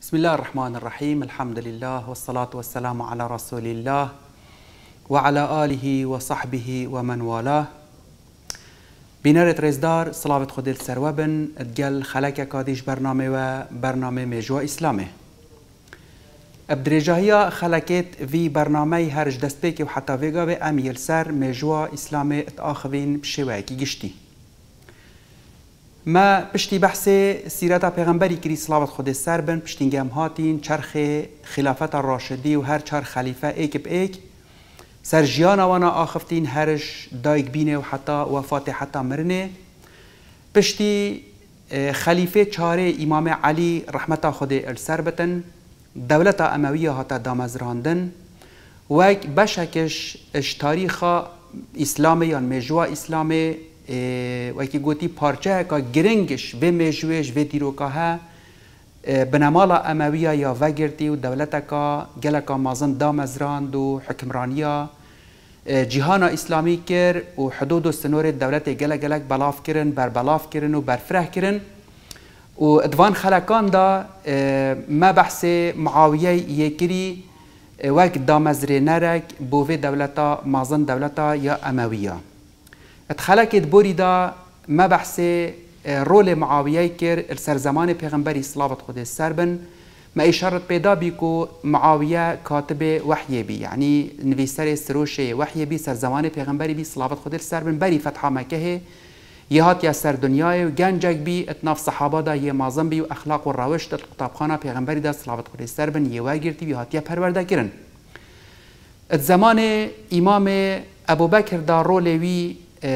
بسم الله الرحمن الرحيم. الحمد لله والصلاة والسلام على رسول الله وعلى آله وصحبه ومن والاه. بینرت رزدار صلوات خودل سروبن ادگل خلق کادیش برنامه و برنامه مجوا اسلامه. ابدرجاهیا خلقت وی برنامه هرج دست پیک و حتی ویگا به امیل سر مجوا اسلامه اتآخوین بشواکی گشتی. ما پشتی بحث سیرت پیغمبری کری صلوات خود سر بن پشتینگم هاتین چرخ خلافت الراشدی و هر چرخ خلیفه ایک ایک سر جیانا وانا آخفتین هرش دایگ بینه و حتی وفات حتی مرنه. پشتی خلیفه چاره امام علی رحمت خود السر بتن دولت امویه هاتا دامزراندن و بشکش اش تاریخ اسلامی یا مجوا اسلامی و کی گویی پارچه که گرنگش به مجویش و دیروکه بنمالا امویه یا وگرتی و دولت که گلکا مازن دامزراند و حکمرانیا جهان اسلامی کر و حدود و سنور دولت گلک بلاف کرن بر بلاف کرن و بر فرح کرن و ادوان خلقان دا ما بحث معاویه یکری وقت دامزر نرک بوه دولتا مازن دولتا یا امویه اتخلقت بوری دا ما بحث رول معاویه کر السر زمان پیغمبری صلوات خود سربن ما اشارت پیدا بی که معاویه کاتب وحی بی یعنی نویسر سروش وحی بی سر زمان پیغمبری بی صلوات خود سربن بری فتح مکه یه هات یا سر دنیای و گنجک بی اتناف صحابه دا یه مازن بی و اخلاق و روش دا کتابخانه پیغمبری دا صلوات خود سربن یه واگرتی بی هات یا پرورده کرن ات زمان امام ابو بکر دا رول وی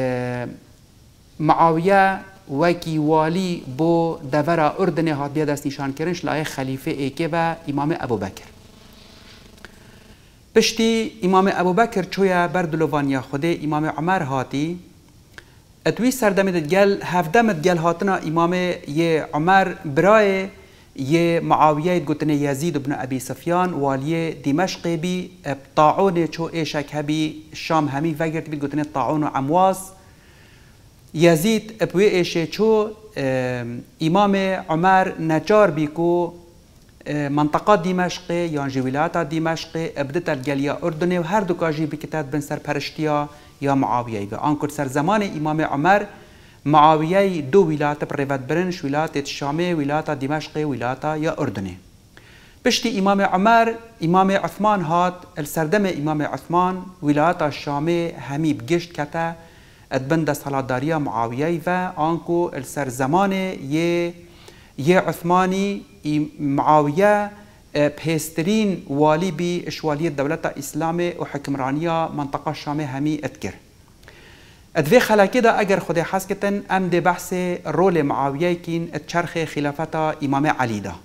معاویه وکی والی بو دورا اردن هات بیا دست نشان کرنش لای خلیفه ایکه و امام ابو بکر پشتی امام ابو بکر چویا بردلوانیا خوده امام عمر هاتی اتوی سردمت گل هفدمت گل هاتنا امام یه عمر برای یه معاویه گوتنه یزید ابن ابی سفیان والی دمشق بی طاعون چو ایشک هبی شام همی وگرت بی گوتنه طاعون و عمواز یزید ابوی ایشه چو امام عمر نجار بی کو منطقه دمشق یا ولایت دمشق ابدت الگلیا اردن و هر دو کاجی بکتاد بن سر پرشتیا یا معاویه و آنکر سر زمان امام عمر معاویه دو ولایت پروت برنش ولایت شام ولایت دمشق ولایت یا اردن پشتی امام عمر امام عثمان هات السردم امام عثمان ولایت شام همی بگشت کتا ادبند سالاداریا معاویه و آنکو السر زمان یه عثمانی معاویه پیسترین والی بی اشوالی دولت اسلام و حکمرانیا منطقه شام همی ادگر ادوی خلاکی دا اگر خود حس کتن ام ده بحث رول معاویه کین اتچرخ خلافت امام علی دا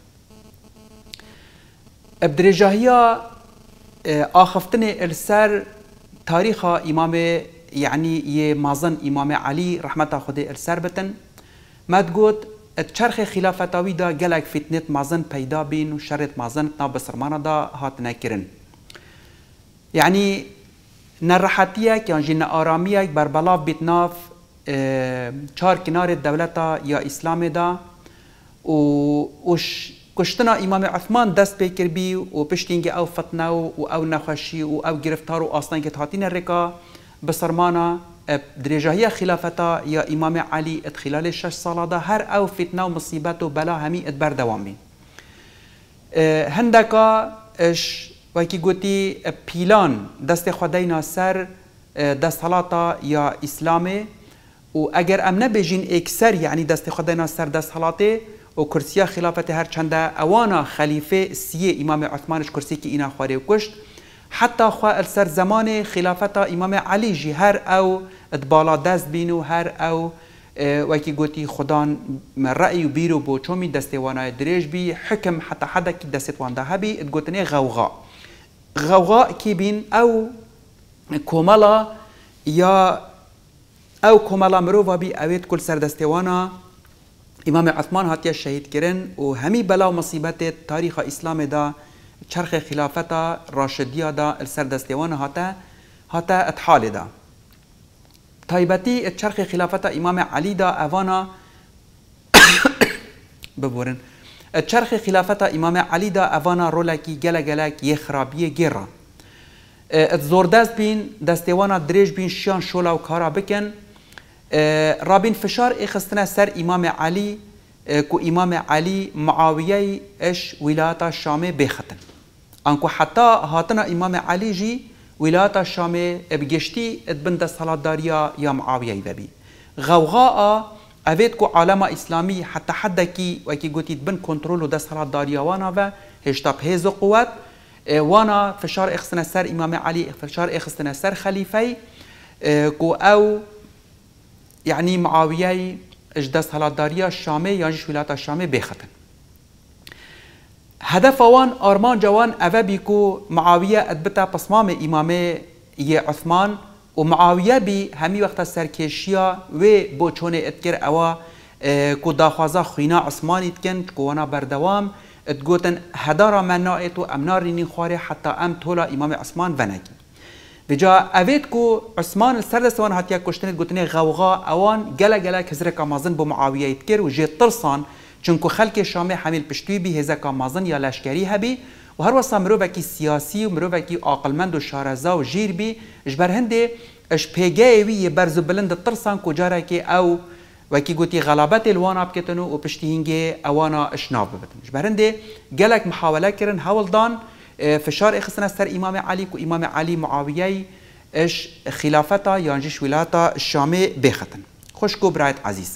ابدرجاهیا آخفتن السر تاریخ امام یعنی یه مازن امام علی رحمت خود السر بتن مد گوت اتچرخ خلافتاوی دا گلک فتنت مازن پیدا بین و شرط مازن ناب بسرمان دا هات نکرن یعنی نرحتیه که جن آرامیه بر بلاف بیتناف چار کنار دولتا یا اسلام دا و کشتنا امام عثمان دست بکر بی و پشتینگ او فتنه و او نخوشی و او گرفتار و آستان که تحتین رکا بسرمانا درجاهی خلافتا یا امام علی ات خلال 6 ساله دا هر او فتنه و مصیبت و بلا همی ات بردوام بین هندکا اش وکی گوتی پیلان دست خداینا سر دست حالاتا یا اسلامه و اگر ام نبیجین اکثر یعنی دست خداینا سر دست حالاته و کرسیا خلافت هر چنده اوانا خلیفه سیه امام عثمانش کرسی که اینا خواره و کشت حتی خواه السر زمان خلافت امام علی جی هر او ادبالا دست بینو هر او وکی گوتی خدان رأی و بیرو بو چومی دستوانای دریج بی حکم حتی حدا کی دستوانده هبی ادگوتنه غوغا کی بین او کومالا یا او کومالا مروفا بی اوید کل سر دستوانا امام عثمان هاتیا شهید کرن و همی بلا و مصیبت تاریخ اسلام دا چرخ خلافتا راشدیا دا السر دستوان هاتا اتحال دا تایبتی چرخ خلافتا امام علی دا اوانا ببورن چرخ خلافت امام علی دا اوانا رولکی گله گلک یه خرابیه گیران زوردست بین دستیوانا دریج بین شیان شولا و کارا بکن رابین فشار اخستنا سر امام علی کو امام علی معاویه اش ولایت شام بختن انکو حتی هاتنا امام علی جی ولایت شام بگشتی ادبند سالاداریا یا معاویه ببی غوغاء اوید کو عالم اسلامی حتی حدکی وکی گوتید بن کنترل و دست سالاداریا وانا و هشتا بهز قوت وانا فشار اخستنا سر امام علی فشار اخستنا سر خلیفه کو او يعني معاوية اجدس هلاداريا الشامي يانجش ولايات الشامي بيختن هدف وان ارمان جوان اوه بيكو معاوية ادبتا بصمام امامي يه عثمان ومعاوية بي همي وقت سركشيا و بوچونه اتكر اوه كو داخوازا خينا عثماني تكن كو وانا بردوام اتگوتن هدارا منائتو امناريني خواري حتى ام تولا امام عثمان ونكي بجا اوید کو عثمان السردستوان هاتیا کشتنید گوتنی غوغا اوان گله گله کزرک مازن بو معاویه تکر و جه ترسان چونکو خلق شام حمیل پشتوی بی هزک مازن یا لشکری هبی و هر وسا مروکی سیاسی و مروکی عاقلمند و شارزا و جیر بی اجبر هنده اش پیگه وی برزو بلند ترسان کجاره که او وکی گوتی غلبت الوانا بکتنو و پشتی هنگه اوانا اشناب ببتن اجبر هنده گلک محاوله کرن حول دان فشار اخستنا سر امام علی کو امام علی معاویه اش خلافتا یانجش ولاتا الشامي بختن خوشکو برایت عزیز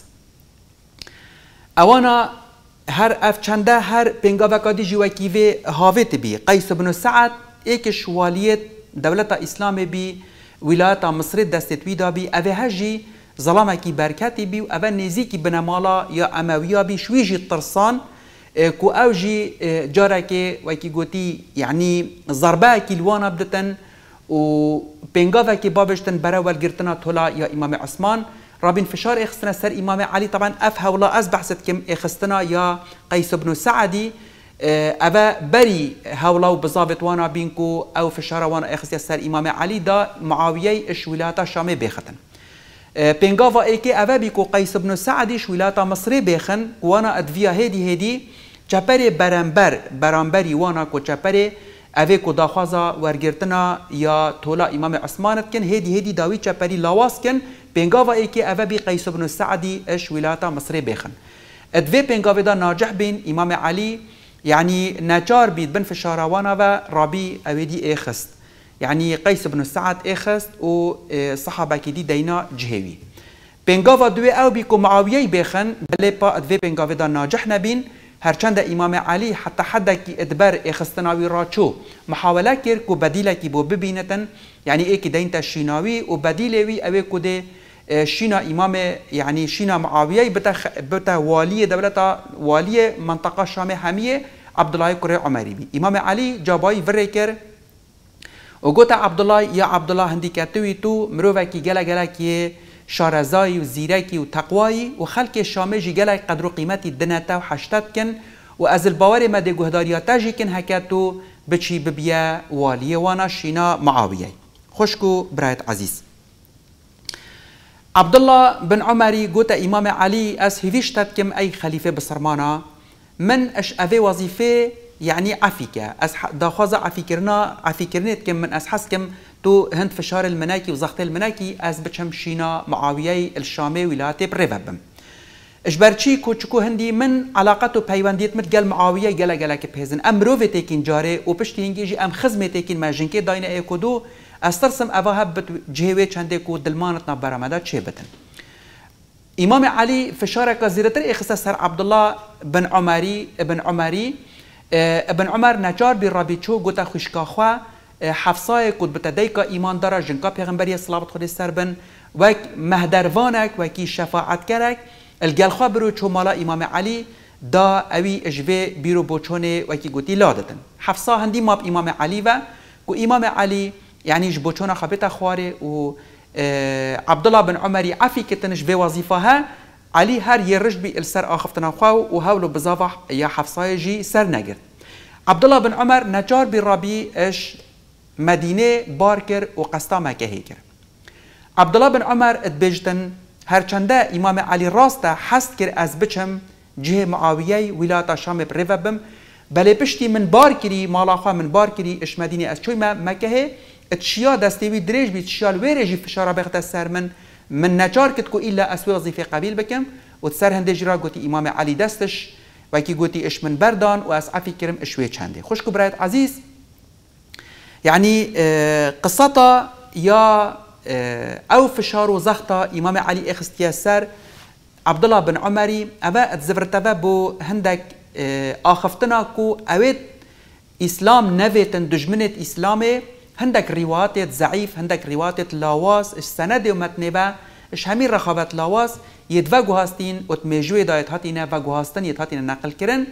اوانا هر اف چنده هر پنگاوکادی جوکی و هاوت بی قیس بن سعد ایکش والیت دولت اسلام بی ولایت مصر دستتوی دا بی اوه هجی ظلامکی برکتی بی و اوه نزیکی بنمالا یا امویا بی شویجی ترسان کو اوجي جارك وكي قوتي يعني ضربه كيلوانا بدتن و بينغافا كي بابشتن برا والجرتنا تولا يا امام عثمان رابين فشار اخستنا سر امام علي طبعا افها ولا از بحثت كم اخستنا يا قيس بن سعدي ابا بري هولا وبظابط وانا بينكو او فشار وانا اخستيا سر امام علي دا معاويه اش ولايات شام بختن بينغافا ايكي ابا بيكو قيس بن سعدي ش ولايات مصر بخن وانا ادفيا هدي چپر برانبری وانا کو چپر اوه کو داخوازا ورگرتنا یا تولا امام عثمان کن هدی داوی چپری لاواس کن پنگاوا ای که اوه بی قیس بن سعدی اش ولاتا مصر بخن ادوه پنگاوا دا ناجح بین امام علی يعني نجار بید بن فشاروانا و رابي اوه اخست يعني قيس بن سعد اخست و صحابه کی دی دینا جهوی پنگاوا دوه او بی کو معاویه بخن بله پا ادوه پنگاوا دا ناجح نبین هرچند امام علی حتی حدکی ادبر اخستناوی راچو محاوله کرد که بدیلکی بو ببینتن یعنی ایکی دینتا شیناوی و بدیلوی اوی کده شینا امام یعنی شینا معاویه بتا والی دولتا والی منطقه شام همیه عبدالله کره عمری بی امام علی جابایی وره کرد و گوتا عبدالله یا عبدالله هندی کتوی تو مروفکی گله که شارزایی و زیرکی و تقوایی و خلق شامه جی گلای قدر و قیمتی دنتا و حشتت کن و از البوار مده گهداریاتا جی کن هکتو بچی ببیا والیه وانا شینا معاویه خوشکو برایت عزیز عبدالله بن عمری گوتا امام علی از هیویشتت کم ای خلیفه بسرمانا من اش اوه وظیفه يعني عفيكة داخوز عفيكرنت كم من أسحس كم تو هند فشار المناكي وزغت المناكي أز بتشم شينا معاوية الشامي ولاية بريفبم إجبرشي كوتشكو هندي من علاقته بيوانديت متقال معاوية جلا كبهزن أم روفي تيكين جاري وبشتي هنجي أم خزمة تيكين ماجنكي داينا ايكودو استرسم أفاها بجهوي چندكو دلمانتنا برامدا تشيبتن إمام علي فشارك زيرتر إخصاص عبد الله بن عمري ابن عمر نجار بالرابي چو گوتا خوشکاخوا حفصای کد بتدیکا ایمان داره جنکا پیغمبری صلوات خود سربن وک مهدروانک وکی شفاعت کرک الگلخوا برو چو مالا امام علی دا اوی اجوه بیرو بوچونه وکی گوتی لادتن حفصا هندی ماب امام علی و کو امام علی یعنی جبوچونه خبیتا خواره و عبدالله بن عمری عفی کتنش به وظیفه ها علي هر يرج بي السر آخفتنا خواو وهولو بزافح يا حفصاي جي سر نجر عبد الله بن عمر نجار بالربي اش مدينة باركر وقسطا مكهيكر عبد الله بن عمر اتبجتن هر چنده امام علي راستا حست كر از بچم جه معاویه ولایت شام بریو بم بله پشتی من بار کری مالا خوا من بار کری اش مدینه از چوی مکه اتشیا دستیوی دریج بی تشیال ویرجی فشارا بخت سر من نجار کت کو الا اسوی وظیفه قبیل بکم و سر هنده جرا گوتی امام علی دستش و کی گوتی اش من بردان و از عفی کرم اشوی چنده خوش کو برایت عزیز يعني قصتا يا او فشار وزخطا امام علي اخستيا سر عبد الله بن عمري ابا اتزفرتبا بو هندك اخفتنا كو اويت اسلام نويتن دجمنت اسلامي هندك روايات ضعيف هندك روايات لاواس السند ومتنبا اش همين رخابت لاواس يدفقو هاستين وتميجوي دايت هاتينا فقو هاستن يتهاتينا نقل كرن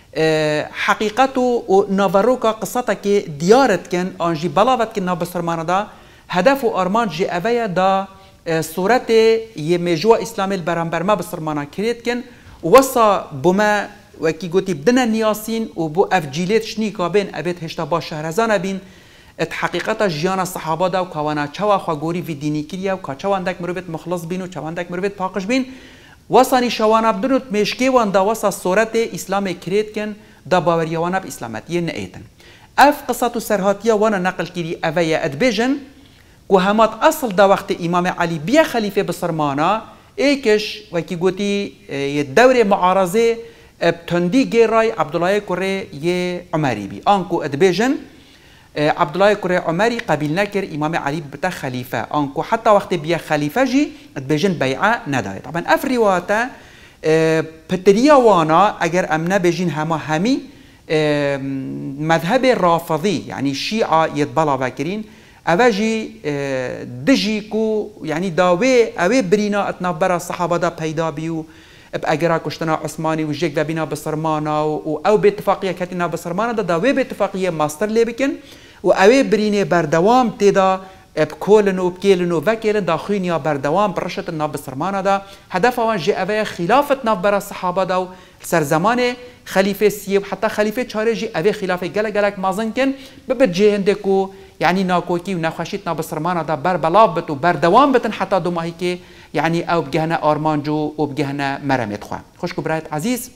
حقيقته ونافاروكا قصتك ديارت كان انجي بلاوت كنا بسرمان دا هدف وارمان جي اويا دا صورت يميجوا اسلام البرامبر ما بسرمانا كريت كان وصا بما وكي قلتي بدنا نياسين وبو افجيلات شنيكا بين ابيت هشتا با شهرزان بين حقيقتا جيانا الصحابه دا وكوانا چوا خواغوري في ديني كريا وكا چوا عندك مروبت مخلص بين وچوا عندك مروبت باقش بين وصاني شوانا بدنوت مشكي وان دا وصا صورت اسلام كريت كان دا باوريوانا باسلامات ينئيتن اف قصة سرهاتيا وانا نقل كيري اويا ادبيجن وهمات اصل دا وقت امام علي بيا خليفه بصرمانا ايكش وكي قوتي الدورة معارضة بتندي جيراي عبد الله كوري ي عمري بي انكو ادبيجن عبد الله كوري عمري قبيل نكر امام علي بتا خليفه انكو حتى وقت بيا خليفه جي ادبيجن بيعه نداي طبعا اف روايته بتريا وانا اگر امنا بيجين همي مذهب رافضي يعني الشيعة يتبلا باكرين أواجي دجيكو يعني داوي أوي برينا اتنبرا الصحابة دا بيدا بيو بأجرا كشتنا عثماني وجيك دا بينا بصرمانا أو باتفاقية كاتنا بصرمانا دا داوي باتفاقية ماستر ليبكن وأوي بريني بردوام تيدا بكولنو بكيلنو وكيلن داخلين يا بردوام برشة الناب بصرمانا دا هدف وان جي أوي خلافة نبرا الصحابة دا سر زمان خليفة سيب حتى خليفة شارجي أبي خلافة جلك مازن كن ببتجي عندكو يعني ناكوكي ونخشيتنا بصرمانا دا بر بلابت وبر دوام بتن حتى دوما هيك يعني أو بجهنا أرمانجو وبجهنا مرمت خوا خوشكو برايت عزيز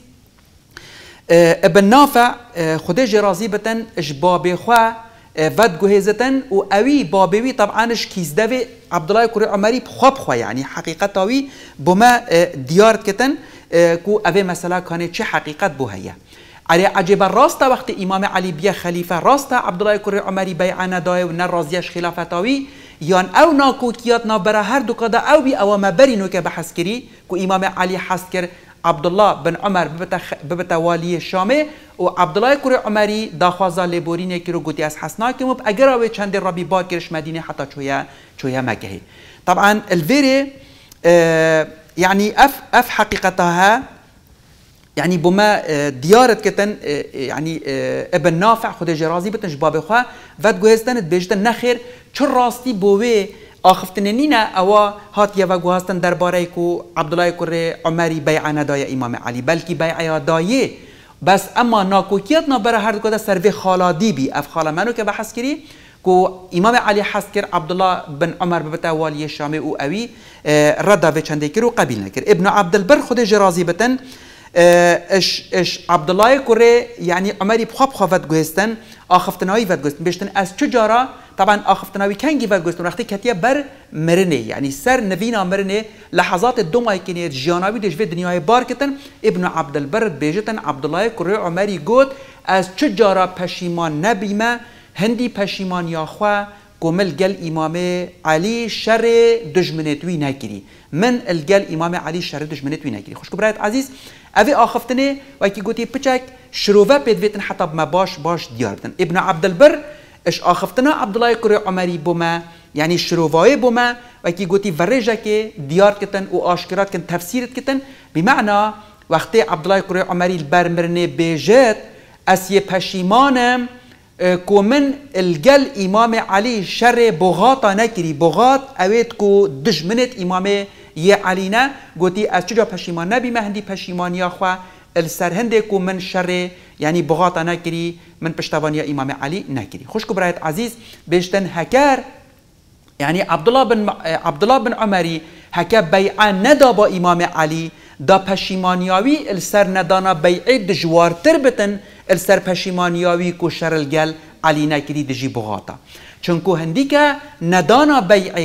ابن نافع خديجي رازي بتن اجبابي خوا ود جهزتن وأوي بابوي طبعا اش كيس دافي عبد الله كوري عمري بخوا يعني حقيقة بما ديار كتن كو أبي مسألة كانت شي حقيقة بوهية على عجب الراست وقت إمام علي بيا خليفة راست عبد الله كوري عمري بيعنا داي ونرازيش خلافتاوي يان أو ناكوكياتنا برا هر دو قدا أو بي أو ما برينو كبحسكري كو إمام علي حسكر عبد الله بن عمر ببتا والي الشامي وعبد الله كوري عمري داخوازا لبوريني كيرو قوتي أس حسناكم وبأجراوي چند ربي باكرش مدينة حتى شوية مكهي طبعا الفيري يعني اف حقيقتها يعني بما ديارت كتن يعني ابن نافع خديجي رازي بتنج باب خوا فد جوهستن بيجتن نخير چه راستي بوي اخفتنينا او هات يا وجوهستن درباره كو عبد الله كوري عمري بيعنا دايا امام علي بلكي بيع دايه بس اما ناكوكيتنا برا هر كده سروي خالدي بي اف خاله منو که بحث كري كو امام علي حسكر عبد الله بن عمر ببتا والي الشامي او اوي ردا في چنده كرو قبيل نكر ابن عبد البر خديجي رازي بتن اش عبد الله كوري يعني عمري بخوب فد جوستن اخفتناوي فد جوستن بيشتن از چجارا طبعا اخفتناوي كانجي فد جوستن وقتی كتيا بر مرنه يعني سر نبينا مرنه لحظات الدماي كنيت جاناوي دش في دنياي باركتن ابن عبد البر بيجتن عبد الله كوري عمري قوت از چجارا پشیمان نبیما هندی پشیمان یا خوا كمل جل إمام علي شر دجمنتوي ناكري من الجل إمام علي شر دجمنتوي ناكري خوش كبرات عزيز أبي آخفتني وكي قلتي بتشك شروفا بيدفيتن حتى بما باش ديارتن ابن عبد البر إيش آخفتنا عبد الله كوري عمري بما يعني شروفاي بما وكي قلتي فرجك ديار كتن وآشكرات كن تفسيرت كتن بمعنى وقت عبد الله كوري عمري البرمرني بيجات أسي بشيمانم كو من الجل إمام علي شر بغاطة نكري بغاط أويت كو دجمنت إمام يه علينا قوتي أسجا پشيمان نبي مهندي پشيمان ياخوا السرهنده كو من شر يعني بغاطة نكري من پشتوان يا إمام علي نكري خوشكو برايت عزيز بيشتن هكار يعني عبد الله بن عمري هكا بيعان ندى با إمام علي دا پشیمانیاوی السر ندانا بیعه دجوارتر بتن السر پشیمانیاوی کو شرلگل علی نکری دجی بغاتا چونکو هندی که ندانا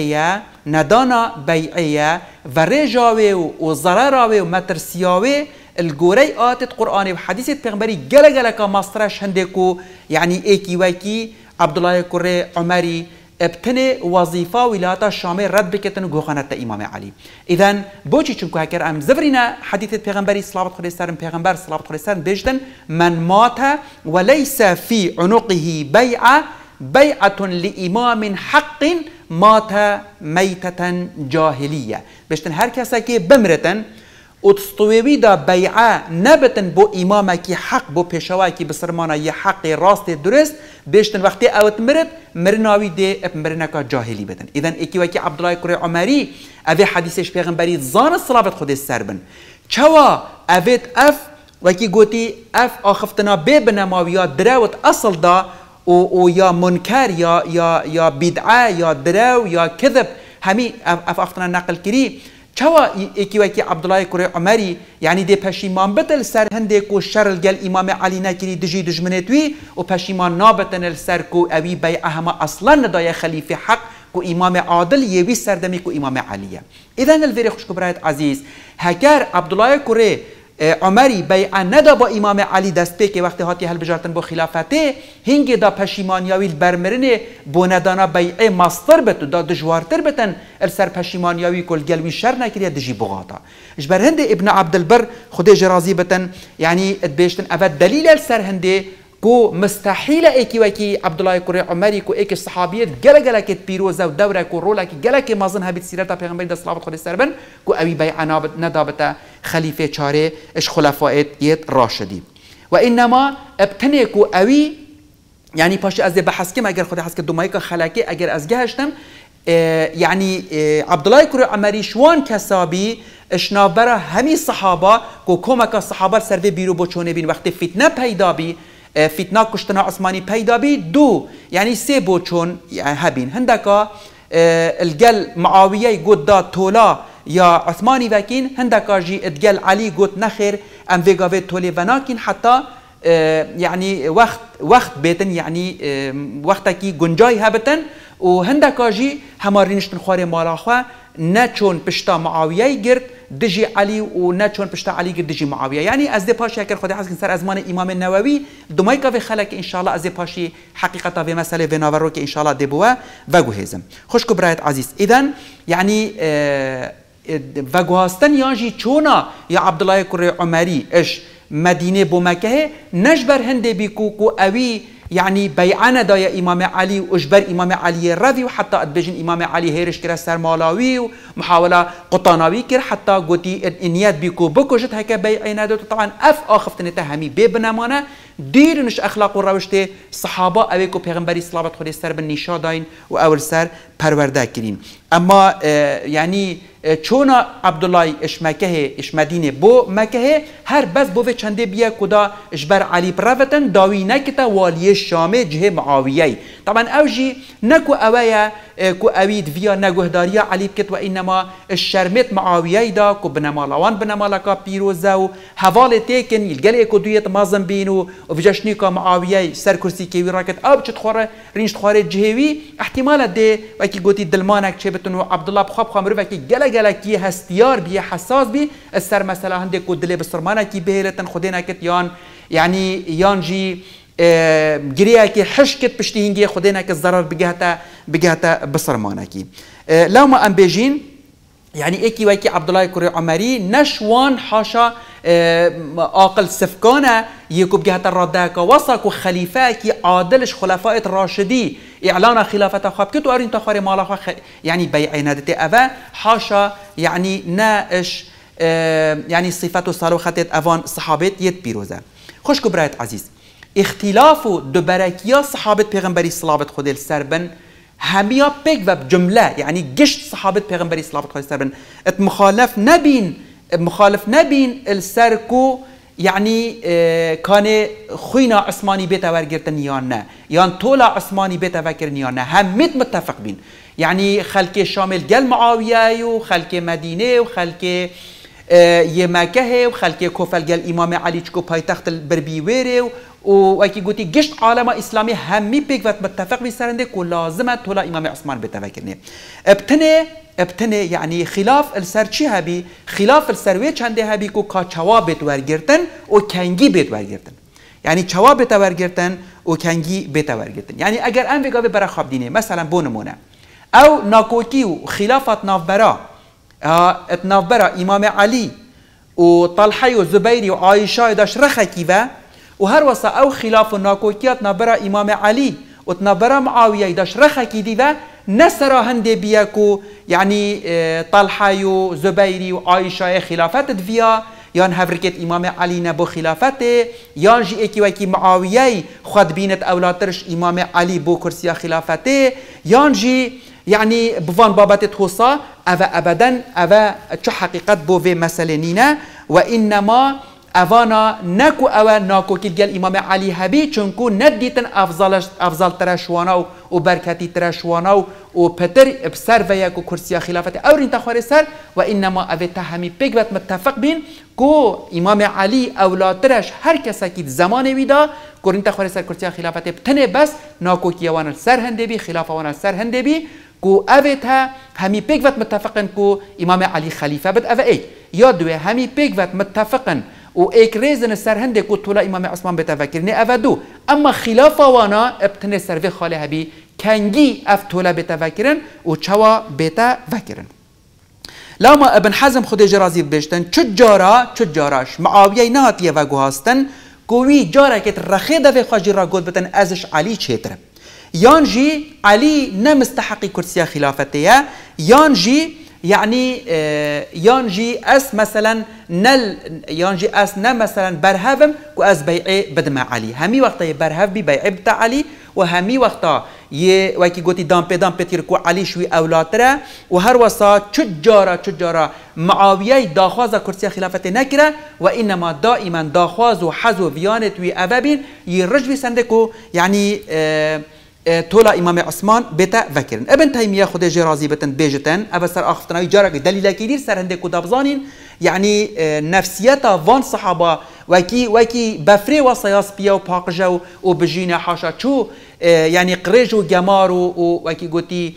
بیعه و رجاوه و ضرراوه و مترسیاوه الگوری آتت قرآن و حدیث پیغمبری گله گله که ماسترش هنده کو یعنی ایکی وکی عبدالله کره عمری ابتنه وظیفه ولایت شام رد بکتن و گوخانت امام علی. اذن بوچی چونکو هکر ام زفرینا حدیث پیغمبری صلوات خدا سرم پیغمبر صلوات خدا سرم بجدن من مات وليس في عنقه بیعة لإمام حق مات میتة جاهلیه. بجدن هر کسی که بمرتن اتستویوی دا بیعه نبتن بو امامه کی حق بو پیشوه کی بسرمانه یه حق راست درست بیشتن وقتی اوت مرناوی ده اب مرنکا جاهلی بدن. اذن اکی وکی عبدالله کره عمری اوه حدیثش پیغمبری زان صلابت خود سر بن چوا اوید اف وکی گوتی اف آخفتنا بی بنماوی یا دراوت اصل دا و یا منکر یا بدعه یا درو یا کذب همی اف آخفتنا نقل کری چوا اکی وکی عبدالله کره عمری یعنی ده پشیمان بتل سر هنده کو شرل گل امام علی نکری دجی دجمنتوی و پشیمان نابتن سر کو اوی بیعه همه اصلا ندای خلیفه حق کو امام عادل یوی سردمی کو امام علیه. اذن الوری خوشکو برایت عزیز هگر عبدالله کره عمری بیعه ندا با امام علی دست پی که وقتی هاتی هل بجارتن با خلافته هنگی دا پشیمانیاوی برمرنه بو ندانا بیعه ماستر بتو دا دجوارتر بتن السر پشیمانیاوی کل گلوی شر نکریه دجی بغاتا اجبر هنده ابن عبدالبر خود جرازی بتن یعنی ادبیشتن اول دلیل السر هنده کو مستحیل ایکی وکی عبدالله کره عمری کو ایک صحابیت گله گله که پیروزه و دوره کو رولا که گله که مازن هبید سیرتا پیغمبر د صلوات خود سربن کو اوی بیع ندابته خلیفه چاره اش خلفائت یت راشدی و انما ابتنه کو اوی یعنی پاش از بحث کم اگر خود حس که دومای که خلقه اگر از گهشتم یعنی عبدالله کره عمری شوان کسابی اشنابره همی صحابه کو کمک صحابه سر بیرو بچونه بین وقتی فتنه پیدا بی فتنه کشتنا عثمانی پیدا بی دو یعنی سه بوچون هبین هندکا الگل معاویه گود دا تولا یا عثمانی وکین هندکا جی ادگل علی گود نخیر ام ویگاوه تولی وناکین حتی یعنی وقت بیتن یعنی وقتا کی گنجای هبتن و هندکا جی همارینشتن خوار مالاخواه نه چون پشتا معاویه گرد دجی علی و نه چون پشتا علی گرد دجی معاویه یعنی از ده پاشی اگر خدا حس سر ازمان امام نووی دومای که خلق ان شاء الله از ده پاشی حقیقتا و مسئله و ناورو که ان شاء الله دبوا و گوهزم خوش کو برایت عزیز اذن یعنی و گوهستن یانجی چونا یا عبدالله کره عمری اش مدینه بو مکه نجبر هنده بیکو کو اوی يعني بيعنا دايا إمام علي وأجبر إمام علي الرذي وحتى أدبجن إمام علي هيرش كرا سرمالاوي ومحاولة قطاناوي كر حتى قوتي إنيات بيكو بكو جت هكا بيعنا دو طبعا آخفتنته همي ببنمانه دير نش أخلاق وروشته صحابة أويكو پیغمبري صلوات خدا سر بالنشا داين وأول سر پرورده كرين أما يعني چونا عبدالله اش مکه اش مدینه بو مکه هر بس بو چنده بیا کدا اجبر علی برافتن داوی نکتا والی شام جه معاویه طبعا اوجی نکو اویا کو اوید ویا نگهداریا علی بکت و انما الشرمت معاویه دا کو بنمالوان بنمالکا پیروزه و حوال تکن یلگل اکو دویت مازن بینو و وجشنی کا معاویه سر کرسی کیوی راکت اب چت خوره رینش خوره جهوی احتمال ده و کی گوتی دلمانک چه بتونو عبدالله بخواب خامرو و کی گله کی هستیار بی حساس بی السر مثلا هنده کو دل بسرمانه کی بهلتن خودینا کت یان یعنی یان جی گریه کی حشکت پشتی هنگی خودینا که ضرر بگهتا بسرمانه کی لما ام بیجین يعني ايكي ويكي عبد الله كري عمري نشوان حاشا عاقل سفكانه يكوب جهه الرداك وصك وخليفه كي عادلش خلفاء الراشدي اعلان خلافه خابكت وارين تخاري مالا يعني بيعينادتي افا حاشا يعني ناش يعني صفات صالوخات افان صحابت يد بيروزه خوش كبرات عزيز اختلاف دبركيا صحابه پیغمبري صلوات خود السربن همیا پیک و جمله یعنی گشت صحابت پیغمبری صلی الله علیه و آله ات مخالف نبین السرکو یعنی کان خوینا عثمانی بیت ورگرتن یا نه یا طول عثمانی بیت ورگرتن یا نه همت متفق بین یعنی خلق شامل گل معاویه و خلق مدینه و خلق یه مکه و خلکی کوفلگل امام علی چکو پایتخت بربیویره و وکی گوتی گشت عالم اسلامی همی پیک و متفق بی سرنده که لازمه تولا امام عثمان بتفکرنه ابتنه یعنی خلاف السر چی هبی؟ خلاف السر وی چنده هبی که چوا بیت ورگرتن و کنگی بیت ورگرتن یعنی چوا بیت ورگرتن و کنگی بیت ورگرتن یعنی اگر ام وگا برا خواب دینه مثلا بو نمونه او ناکوکی و خلافت نافبرا امام علی و طلحه و زبیری و عایشه داشت رخکی و هر وسا او خلاف و ناکوکیات نافبرا امام علی و نافبرا معاویه داشت رخکی دیوه نسرا هنده بیا کو یعنی طلحه و زبیری و عایشه خلافت دویا یان هفرکت امام علی نبو خلافت یان جی اکی وکی معاویه خود بینت اولادرش امام علی بو کرسیا خلافت یان جی يعني بفان بابات توصى أبدا شو حقيقة بوفي مسألة نينا وإنما أفانا نكو أوا ناكو كيل إمام علي هبي چونكو نديتن أفضل ترشوانا وبركتي ترشوانا وبتر بسر وياكو كرسي خلافة أو رين تخوار سر وإنما أفي تهمي بيقبت متفق بين كو إمام علي أولاد ترش هر كسا كي زمان ويدا كو رين تخوار سر كرسي خلافة بتنه بس ناكو كيوانا السر هنده بي خلافة وانا السر هنده بي کو اویتا همی پیگوت متفقن کو امام علی خلیفه بد او ایک یا دوی همی پیگوت متفقن و ایک ریزن سرهنده کو طولا امام عثمان بتفکرنه او دو اما خلافه وانا ابتنه سروی خاله هبی کنگی اف طولا بتفکرن و چوا بتفکرن لما ابن حزم خود جرازی بشتن چجاراش معاویه نهاتیه و گوهاستن کوی جارا که رخی دفع خواجی را گود بتن ازش علی چیتره يانجي علي نمستحقي كرسي خلافته يانجي يعني يانجي اس مثلا يانجي اس مثلا برهفم واس بيعي بدما علي همي وقتا برهف بيعي بتاع علي وهمي وقتا وكي قلتي دام بيتير كو علي شوي اولادره وهر وسا تجارة معاويه داخواز كرسي خلافته نكره وانما دائما داخواز وحزو فيانت وي ابابين يرجبي سندكو يعني تولا امام عثمان بتا فكرن ابن تيميه خود جرازي بتن بيجتن ابسر اختنا جارك دليل كثير سر عندك دابزانين يعني نفسيته فان صحابه وكي بفري وصياص بيا وباقجا وبجينا حاشا شو يعني قريج وجمار وكي قلتي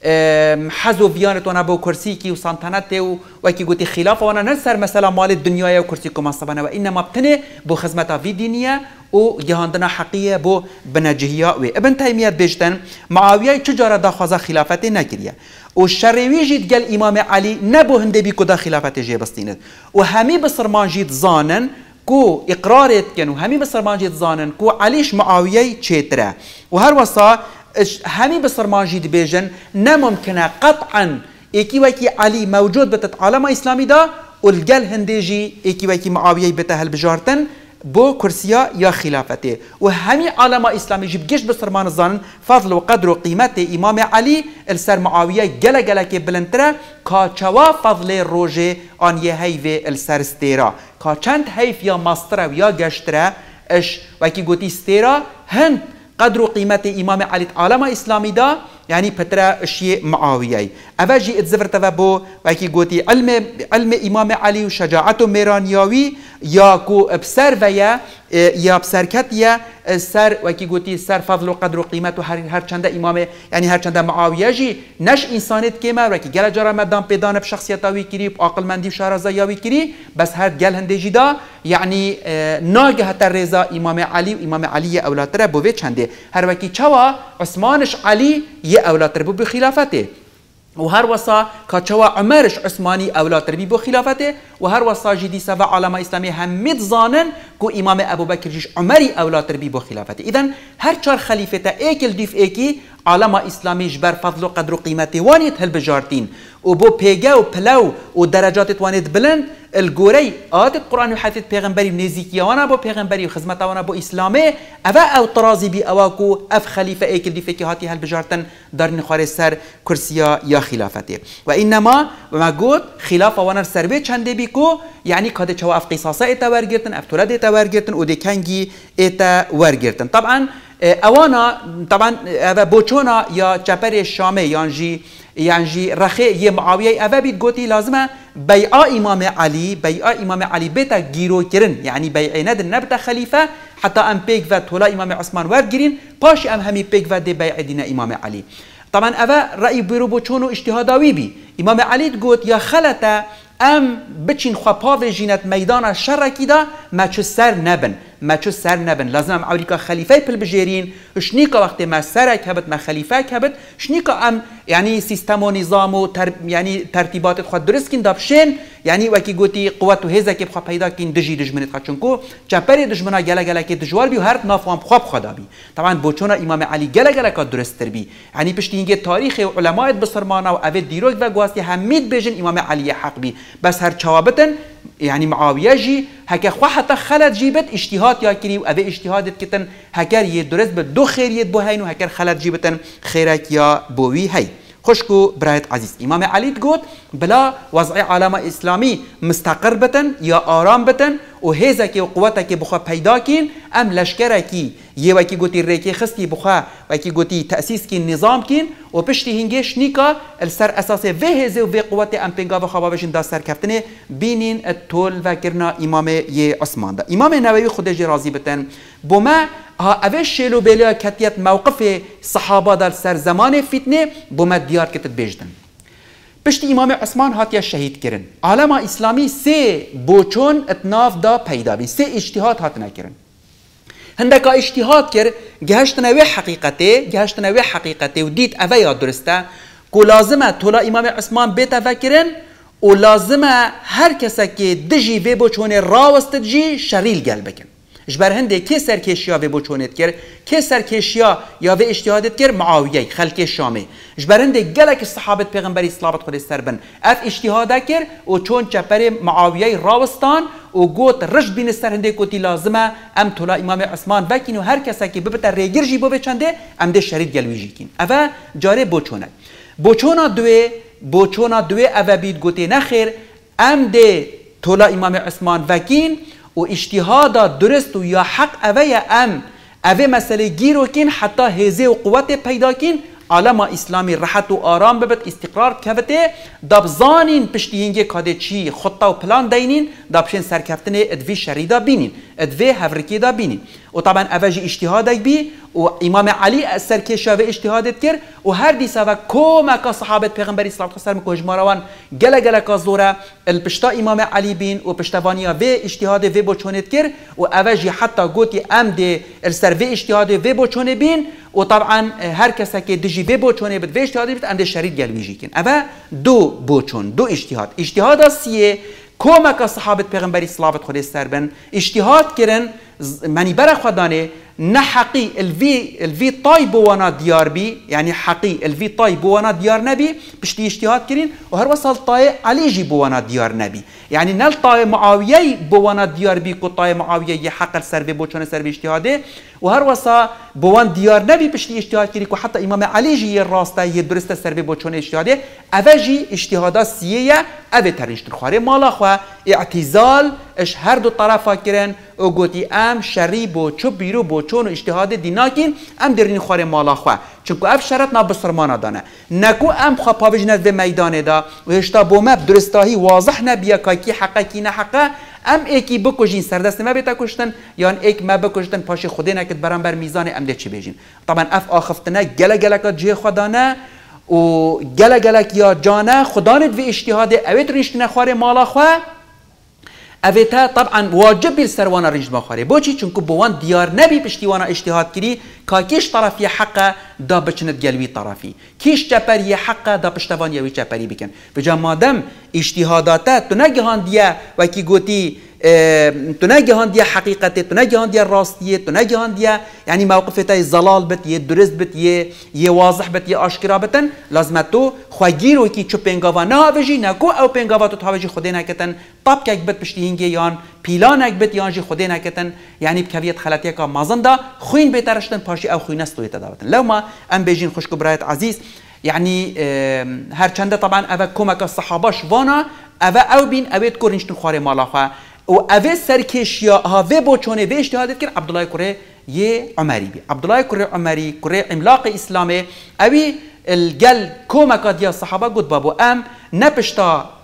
حزو فيانت وانا بو كرسيكي وسانتانته وكي قلتي خلافه وانا ننسر مثلا مال الدنيا وكرسيكم الصبانه وانما بتنه بو خدمتها في دينيه و جهاندنا حقيقه بو بنجهيه و ابن تيميه بيجتن معاويه تجاره داخوازا خلافته نكريه و شروي جيت قال امام علي نبو هندي بي كدا خلافته جيبستينت و همي بصرمان جيت زانن كو اقرارت كانو همي بصرمان جيت زانن كو عليش معاويه تشيتره و هر وصا همي بصرمان جيت بيجن نممكن قطعا ايكي وكي علي موجود بتت عالم اسلامي دا والقل هنديجي ايكي وكي معاويه بتهل بجارتن بو كرسيا يا خلافته وهمي عالم اسلامي جيب جيش بسرمان الظن فضل وقدر وقيمته امام علي السر معاويه جلا كي بلنترا كاچوا فضل روجه ان يهيف السر استيرا كاچند هيف يا ماسترا يا گشترا اش وكي گوتي استيرا هن قدر وقيمته امام علي عالم اسلامي دا يعني بترا اشياء معاويه افاجي اتزفرت بو وكي قوتي علم امام علي وشجاعته ميرانياوي يا كو بسر ويا يا بسركتيا سر وكي قوتي سر فضل وقدر وقيمته هر چند امام يعني هر چند معاويه جي نش انسانيت كيما وكي جل جرا مدام بيدان بشخصيتاوي كري بعقل مندي شارزاياوي كري بس هر جل هندجي دا يعني ناگه ترزا امام علي وامام علي اولاد ترى بو چنده هر وكي چوا عثمانش علي اولاد تربو بخلافته وهر وصا كاتشوا عمرش عثماني اولاد تربي بخلافته وهر وصا جدي سبع علماء اسلامي همت ظانن كو امام ابو بكر جيش عمري اولاد تربي بخلافته اذا هر چار خليفته ايكل ديف ايكي علماء اسلامي جبر فضل وقدر وقيمته وانيت هل بجارتين وبو بيجا وبلو ودرجات توانيت بلند الجوري آت القرآن وحديث پیغمبری نزیکی وانا با پیغمبری و خدمت وانا با اسلامه او طرازی بی اواکو اف خلیفه ایکل دی فکی هاتی هل بجارتن در نخوار سر کرسیا یا خلافته و انما ما گوت خلافه وانا سر به چنده بی کو یعنی کاده چوا اف قصاصه ایتا ورگرتن اف تولد ایتا ورگرتن و دی کنگی ایتا ورگرتن طبعا اوانا طبعا بوچونا یا چپر شامه یعنی رخی یه معاویه اوه بید گوتی لازمه بيعة إمام علي بيتا جيرو كرن يعني بيع ند نبتا خليفة حتى أم بيك فات ولا إمام عثمان ورجرين باش أم همي بيك فات دي بيع دينا إمام علي. طبعا أبا رأي بيروبو چونو اجتهاداوي بي إمام علي تقول يا خلتا ام بچین خواپاو جینت میدان شرکی دا ما چو سر نبن لازم ام امریکا خلیفه پل بجیرین شنیکا وقتی ما سرک هبت ما خلیفه هبت شنیکا ام یعنی سیستم و نظام و یعنی ترتیبات خود درست کن دابشین یعنی وکی گوتی قوت و هزا که بخوا پیدا کن دجی دجمنت خود چونکو چپری دجمنا گله که دجوار بی و هر نافوام خواب خدا بی طبعا بوچونا امام علی گله که درست تر بی یعنی پشتی اینگه تاریخ علماء بسرمانه و اوید دیروک و گواستی همید بیجن امام علی حق بی بس هر چوابتن يعني معاوية جي هكا خوا حتى خلت جيبت اجتهاد يا كري وأبي اجتهادت كتن هكر يدرس بدو خير يد بو هين وهكر خلت جيبتن خيرك يا بوي هي خشكو برايت عزيز إمام علي تقول بلا وضع علامة إسلامي مستقر بتن يا آرام بتن وهزك وقوتك بخوا پیداكين أم لشكركي يوكي قوتي ريكي خستي بخوا وكي قوتي تأسيس كين نظام كين وبشتي هنجيش نيكا السر أساسي في هزي وفي قوتي أم بينغا وخوابابشن دا سر كفتني بينين التول وكرنا إمام يه عثمان دا إمام نووي خدجي رازي بتن بما ها اوش شلو بلا كتيت موقف صحابه دال سر زمان فتنه بما ديار كتت بيجدن پشتی امام عثمان هاتیا شهید کرن عالم اسلامی سه بوچون اتناف دا پیدا بی سه اجتهاد هات نکرن هندکا اجتهاد کر گهشتنوی حقیقته و دید اوه یاد درسته که لازمه طولا امام عثمان بیتا فکرن و لازمه هر کسا که دجی وی بوچون راوست جی شریل گل بکن جبر هنده که سرکشیا و بوچونت کرد که سرکشیا یا و اجتهادت کرد معاویه خلک شامه جبر هنده گلک صحابت پیغمبری صلوات خود سربن اف اجتهاده کرد و چون چپر معاویه راوستان و گوت رشد بین سر هنده کوتی لازمه ام طولا امام عثمان وکین و هر کسا که ببتا ریگر جی بو بچنده ام ده شرید گلویجی کین اوه جاره بوچونک بوچونا دوی اوه بید گوتی نخیر ام ده طولا امام عثمان وکین و اجتهاد درست و یا حق اوه ام اوه مسئله گیرو کن حتی هزه و قوت پیدا کن عالم اسلامی راحت و آرام ببت استقرار کبته دابزانین پشتی هنگه کاده چی خطه و پلان دینین دابشین سرکفتن ادوی شریدا بینین ادوی هفرکی دا بینین و طبعا اوه جی اجتهادک بی و امام علی سرکشه و اجتهادت کرد و هر دیسا و کومکا صحابت پیغمبری صلی اللہ علیہ وسلم که جماروان گله کا زوره الپشتا امام علی بین و پشتوانیا و اجتهاد و بچونت کرد و اوه جی حتی گوتی ام ده السر و اجتهاد و بچونه بین و طبعا هر کسی که دجی به بوچونه بد و اجتهاد بد ام ده شرید گلویجی کن اوه دو بوچون دو اجتهاد سیه کومکا صحابت پیغمبری صلوات خود سربن اجتهاد کرن منی بر خدانه نه حقی الوی طای بوانا دیار بی یعنی حقی الوی طای بوانا دیار نبی پشتی اجتهاد کرین و هر وصل طای علی جی بوانا دیار نبی یعنی نل طای معاویه بوانا دیار بی کو طای معاویه ی حق سر به بوچونه سر به اجتهاده و هر وصل بوان دیار نبی پشتی اجتهاد کری کو حتی امام علی جی راسته ی درست سر به بوچونه اجتهاده اوه جی اجتهادا سیه اوه ترینشتر خواره مالا خوا اعتزال اش هر دو طرفا کرن او گوتی ام شری بو چو بیرو بو چون اجتهاد دیناکین ام درین خوار مالا خوا چونکو اف شرط نا بسرمانا دانه نکو ام خوا پاوجنت به میدان دا و هشتا بو مب درستاهی واضح نبیا کی حقا کی نه حقا ام ایکی بکشین سردست ما بیتا کشتن یا ایک ما بکشتن پاش خودی نکت برانبر میزان ام ده چی بیجین طبعا اف آخفتنه گله گلکا جه خدانه و گله گلک یا جانه خدانت و اجتهاد اوید رشتنه خوار مالا خوا اویتا طبعا واجب بیل سروانا رنج مخاره بوچی چونکو بوان دیار نبی پشتیوانا اجتهاد کری که کیش طرفی حقا دا بچند گلوی طرفی کیش چپری حقا دا پشتوان یوی چپری بکن بجا مادم اجتهاداتا تو نگهان دیا وکی گوتی تو نگهان دیا حقیقت تو نگهان دیا راستیه تو نگهان دیا یعنی موقفتا زلال بت یه درست بت یه واضح بت یه آشکرا بتن لازم تو خواگیر و کی چو پنگاوا نه اوجی نکو او پنگاوا تو تاوجی خود نکتن طب که بت پشتی هنگه یان پیلان بت یان جی خود نکتن یعنی بکویت خلطیه کا مازنده خوین بهترشتن پاشی او خوین است تویت داوتن لو ما ام بیجین خوشکو برایت عزیز يعني هر چنده طبعا اوه کمک الصحاباش وانا اوه او بین اوه تکرنشتن خواره مالاخواه و اوه سرکشیا هاوه بوچونه و اجتهادت کرد عبدالله کره یه عمری بی عبدالله کره عمری کره عملاق اسلامه اوی الگل کمک دیا صحابه گود بابو ام نپشتا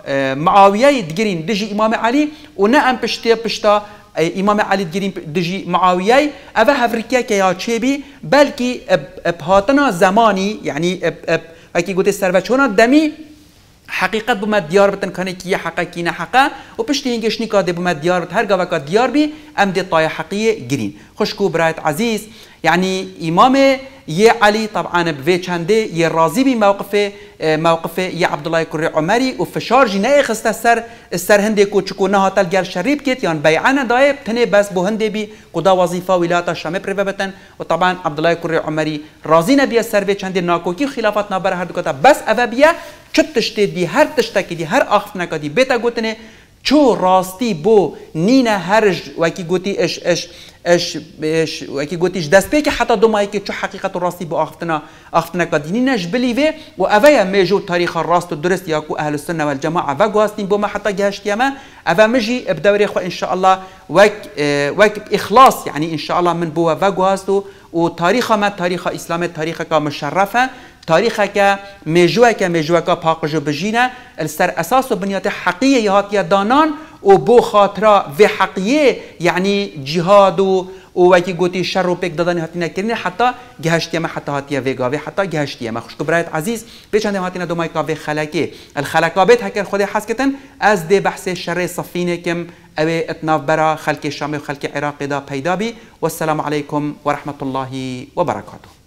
معاویه دگرین دجی امام علی و نه ام پشتا امام علی دگرین دجی معاویه اوه هفرکیه که یا چه بی بلکی بهاتنا زمانی یعنی اکی گوته سروچونا دمی حقیقت بومد دیار بتن کنه کی حقا کی نه حقا و پشتی هنگش نیکاده بومد دیار بت هر گاوکا دیار بی ام دی طای حقیه گرین خوشکو برایت عزیز يعني امام يا علي طبعا بفي چنده يا راضي موقف يا عبد الله كري عمري وفشار جناي خست السر هندي كو چكو نه تل گل شريب كيت يعني بيعنا دايب تنه بس بو هندي بي قضا وظيفه ولايه الشام بريبتن وطبعا عبد الله كري عمري راضي نبي السر في چنده ناكو كي خلافات نابر هر دكتا بس ابابيه چتشت دي هر تشتكي دي هر اخفنا كدي بيتا گوتنه چو راستی بو نینا هرج وکی گوتی اش وکی گوتیش دست به که حتی دومایی که چو حقیقت راستی بو آختنا کدی نیناش بلیوه و اویا میجو تاریخ راست و درست یا کو اهل السنه والجماعه و گواستین بو ما حتی گهشتی ما اوه مجی بدوری خو ان شاء الله وک اخلاص يعني ان شاء الله من بو و گواستو و تاریخ ما تاریخ اسلام تاریخ کا مشرفه تاریخ که میجوه که پاکجو بجینه السر اساس و بنیاد حقیقی یهاتیه دانان و بو خاطره و حقیقی یعنی جهاد و وکی گوتی شر و پیک دادن هاتی نکرینه حتی گهشتی ما حتی هاتیه وگاوی حتی گهشتی ما خوشکو برایت عزیز بچنده هاتینا دومای کاوی خلقی الخلقابت هکر خود حس کتن از ده بحث شر صفینه کم اوی اتناف برا خلق شام و خلق عراق دا پیدا بی والسلام علیکم و رحمت الله و برکاته.